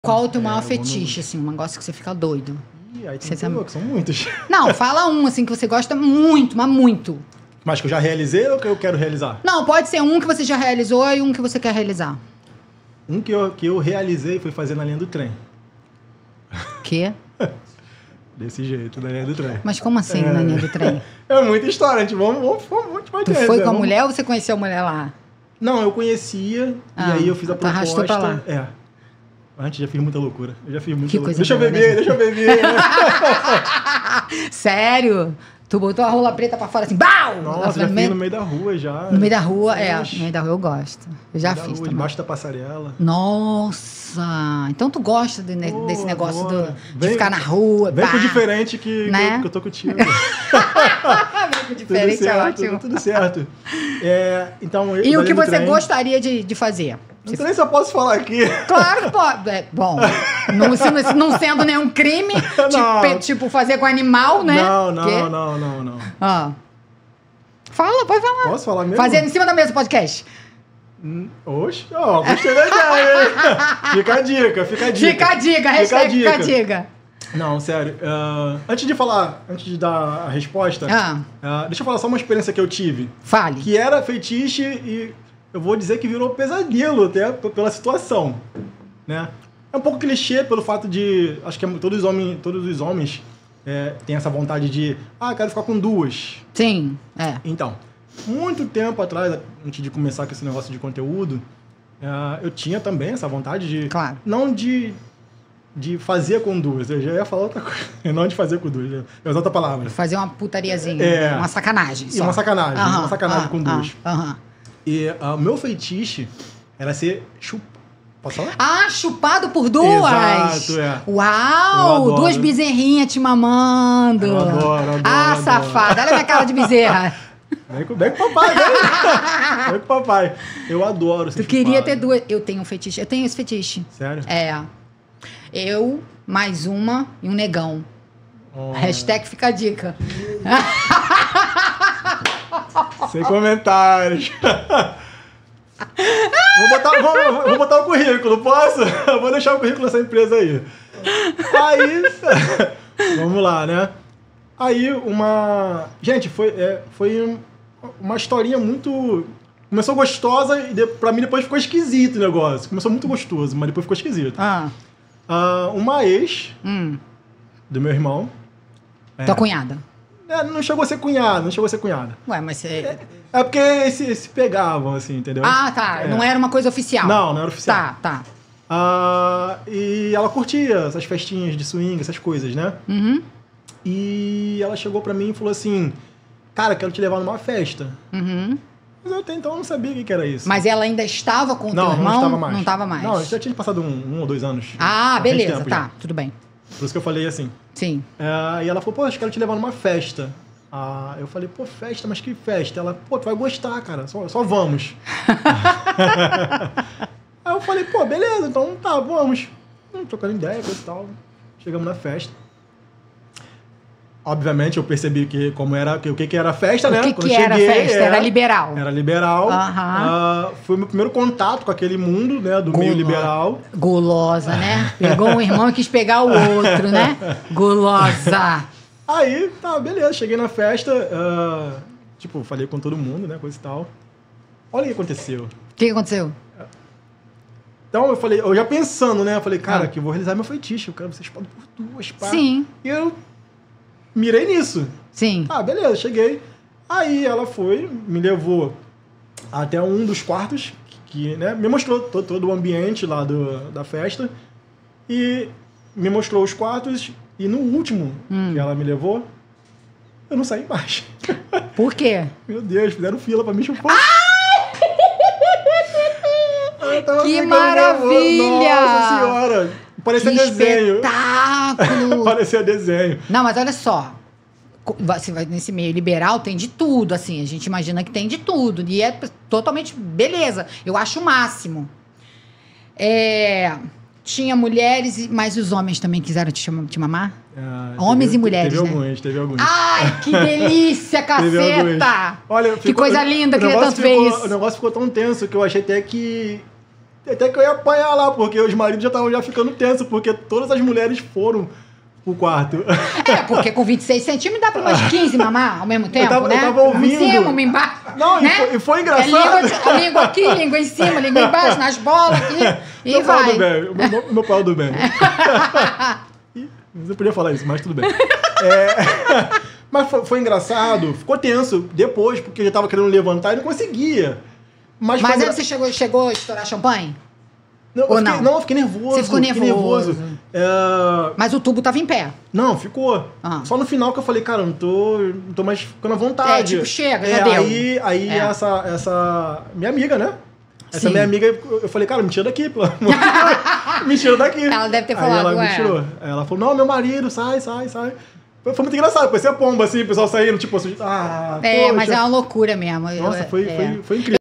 Qual o teu maior fetiche, assim, um negócio que você fica doido? Ih, aí tem que são muitos. Não, fala um, assim, que você gosta muito, mas muito. Mas que eu já realizei ou que eu quero realizar? Não, pode ser um que você já realizou e um que você quer realizar. Um que eu realizei foi fazer na linha do trem. Quê? Desse jeito, na linha do trem. Mas como assim, na linha do trem? É muita história, a gente vamos Tu foi com a mulher ou você conheceu a mulher lá? Não, eu conhecia e aí eu fiz a proposta. Arrastou pra lá. Antes já fiz muita loucura. Eu já fiz muita Que loucura. coisa Deixa eu beber. Sério? Tu botou a rola preta pra fora assim, BAU! Nossa, já fiz no meio da rua já. No meio da rua, no meio da rua eu gosto. Eu já fiz também. Debaixo da passarela. Nossa! Então tu gosta desse negócio de ficar na rua. Vem com o diferente que eu tô contigo. Vem com o diferente, é ótimo. Tudo certo. Então, e o que você gostaria de fazer? Não sei nem se eu posso falar aqui. Claro que pode. Bom, não sendo nenhum crime, tipo fazer com animal, né? Não. Fala, pode falar. Posso falar mesmo? Fazer em cima da mesa podcast. Oxe, gostei da ideia, hein? Fica a dica. Fica a dica. Não, sério. Antes de dar a resposta, deixa eu falar só uma experiência que eu tive. Fale. Que era fetiche e eu vou dizer que virou pesadelo até pela situação, né? É um pouco clichê pelo fato de... Acho que todos os homens têm essa vontade de... quero ficar com duas. Sim, Então, muito tempo atrás, antes de começar com esse negócio de conteúdo, eu tinha também essa vontade de... Claro. Não de fazer com duas. Eu já ia falar outra coisa. Não de fazer com duas. Eu ia usar outra palavra. Fazer uma putariazinha. Uma sacanagem. Só. Uma sacanagem com duas. E o meu feitiche era ser chupado. Posso falar? Chupado por duas? Exato, Uau! Duas bezerrinhas te mamando. Eu adoro. Safada. Olha a minha cara de bezerra. Vem com o papai, vem com o papai. Eu adoro ser Tu queria ter duas. Eu tenho um fetiche. Eu tenho esse fetiche. Sério? Eu, mais uma e um negão. Hashtag fica a dica. Sem comentários. Vou botar o currículo, posso? Vou deixar o currículo dessa empresa aí. Aí, vamos lá, né? Aí, Gente, foi uma historinha muito... Começou gostosa e pra mim depois ficou esquisito o negócio. Começou muito gostoso, mas depois ficou esquisito. Uma ex do meu irmão. Tua cunhada? Não chegou a ser cunhada. Ué, mas você... É porque se pegavam, assim, entendeu? Tá. Não era uma coisa oficial. Não era oficial. Tá. E ela curtia essas festinhas de swing, essas coisas, né? Uhum. E ela chegou pra mim e falou assim, cara, quero te levar numa festa. Uhum. Mas eu até então não sabia o que era isso. Mas ela ainda estava com o teu irmão? Não estava mais. Não estava mais. Não, já tinha passado 1 ou 2 anos. Beleza, tudo bem. Por isso que eu falei assim. Sim. E ela falou, acho que quero te levar numa festa. Eu falei, festa, mas que festa? Ela, tu vai gostar, cara, só vamos. Aí eu falei, beleza, então tá, vamos. Trocando ideia, coisa e tal. Chegamos na festa. Obviamente, eu percebi o que era festa, né? O que era festa? Era liberal. Era liberal. Foi o meu primeiro contato com aquele mundo, né? Do meio liberal. Gulosa, né? Pegou um irmão e quis pegar o outro, né? Gulosa. Aí, beleza. Cheguei na festa. Falei com todo mundo, né? Coisa e tal. Olha o que aconteceu. O que aconteceu? Então, eu já pensando, né? Eu falei, cara, que eu vou realizar meu feitiço. Eu quero ser chupado por duas, pá. Sim. E eu mirei nisso. Sim. Beleza, cheguei. Aí ela me levou até um dos quartos, que, né, me mostrou todo o ambiente lá da festa. E me mostrou os quartos. E no último que ela me levou, eu não saí mais. Por quê? Meu Deus, fizeram fila pra me chupar. Que maravilha! Nossa senhora! Parecia desenho. Espetáculo! Parecia desenho. Não, mas olha só. Você vai nesse meio liberal, tem de tudo, assim. A gente imagina que tem de tudo. E é totalmente beleza. Eu acho o máximo. Tinha mulheres, mas os homens também quiseram te mamar? Homens e mulheres, Teve alguns. Ai, que delícia, caceta! Olha, que coisa linda, queria tanto ver isso. O negócio ficou tão tenso que eu achei até que até que eu ia apanhar lá, porque os maridos já estavam já ficando tensos, porque todas as mulheres foram pro quarto. Porque com 26 centímetros dá pra umas 15 mamar ao mesmo tempo, eu né? tava ouvindo. Em cima, uma embaixo. Não, né? e foi engraçado. Língua aqui, língua em cima, língua embaixo, nas bolas aqui, e meu vai. Pau do bem, meu pau do bem. Você podia falar isso, mas tudo bem. Mas foi engraçado, ficou tenso depois, porque eu já tava querendo levantar e não conseguia. Mas aí você chegou a estourar champanhe? Não, eu fiquei nervoso. Você ficou nervoso. Mas o tubo tava em pé. Não, ficou. Só no final que eu falei, cara, não tô mais ficando à vontade. Tipo, chega, já deu. Aí essa minha amiga, né? Essa minha amiga, eu falei, cara, me tira daqui, pelo amor de Deus. Me tira daqui. Ela deve ter falado, ela me tirou. Aí ela falou, não, meu marido, sai. Foi muito engraçado, parecia pomba, assim, o pessoal saindo, tipo assim, mas é uma loucura mesmo. Nossa, foi incrível.